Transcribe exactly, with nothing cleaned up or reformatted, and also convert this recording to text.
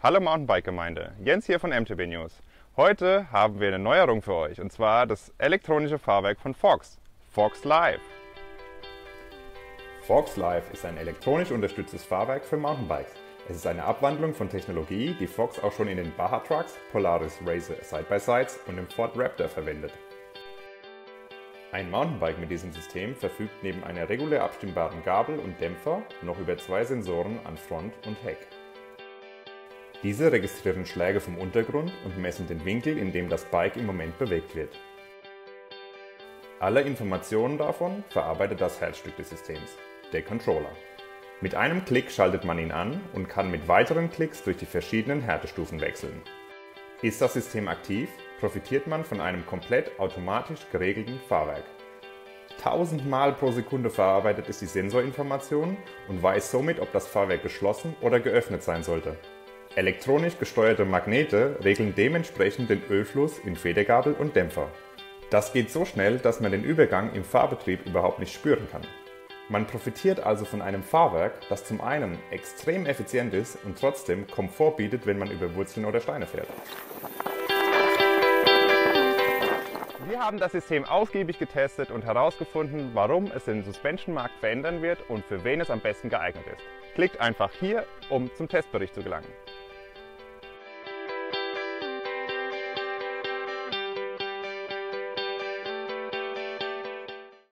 Hallo Mountainbike-Gemeinde, Jens hier von M T B News. Heute haben wir eine Neuerung für euch, und zwar das elektronische Fahrwerk von Fox, Fox Live. Fox Live ist ein elektronisch unterstütztes Fahrwerk für Mountainbikes. Es ist eine Abwandlung von Technologie, die Fox auch schon in den Baja Trucks, Polaris Racer Side-by-Sides und dem Ford Raptor verwendet. Ein Mountainbike mit diesem System verfügt neben einer regulär abstimmbaren Gabel und Dämpfer noch über zwei Sensoren an Front und Heck. Diese registrieren Schläge vom Untergrund und messen den Winkel, in dem das Bike im Moment bewegt wird. Alle Informationen davon verarbeitet das Herzstück des Systems, der Controller. Mit einem Klick schaltet man ihn an und kann mit weiteren Klicks durch die verschiedenen Härtestufen wechseln. Ist das System aktiv, profitiert man von einem komplett automatisch geregelten Fahrwerk. tausend Mal pro Sekunde verarbeitet es die Sensorinformationen und weiß somit, ob das Fahrwerk geschlossen oder geöffnet sein sollte. Elektronisch gesteuerte Magnete regeln dementsprechend den Ölfluss in Federgabel und Dämpfer. Das geht so schnell, dass man den Übergang im Fahrbetrieb überhaupt nicht spüren kann. Man profitiert also von einem Fahrwerk, das zum einen extrem effizient ist und trotzdem Komfort bietet, wenn man über Wurzeln oder Steine fährt. Wir haben das System ausgiebig getestet und herausgefunden, warum es den Suspension-Markt verändern wird und für wen es am besten geeignet ist. Klickt einfach hier, um zum Testbericht zu gelangen.